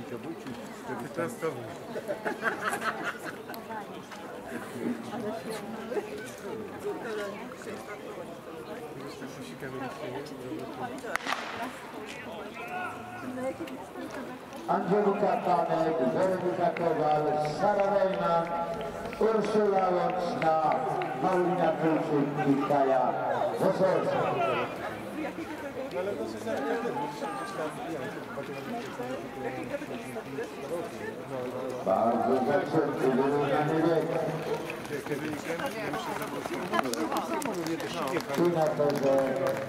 Testowy. Angelika Kanek, Weronika Kowal, Sara Rejman, Urszula Łączna, Paulina Kulczyk i Kaja Wosolska. Ale to się Bardzo zaczęty, wyrównany wiek. Tu na pewno